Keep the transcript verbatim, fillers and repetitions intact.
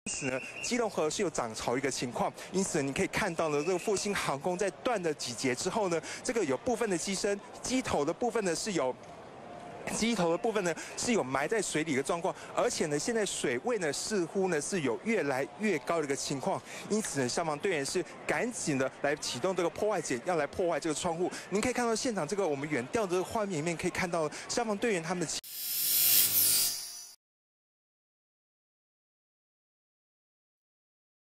因此呢，基隆河是有涨潮一个情况，因此你可以看到呢，这个复兴航空在断了几节之后呢，这个有部分的机身机头的部分呢是有。 机头的部分呢是有埋在水里的状况，而且呢，现在水位呢似乎呢是有越来越高的一个情况，因此呢，消防队员是赶紧的来启动这个破坏锏，要来破坏这个窗户。您可以看到现场这个我们远调的这个画面里面，可以看到消防队员他们。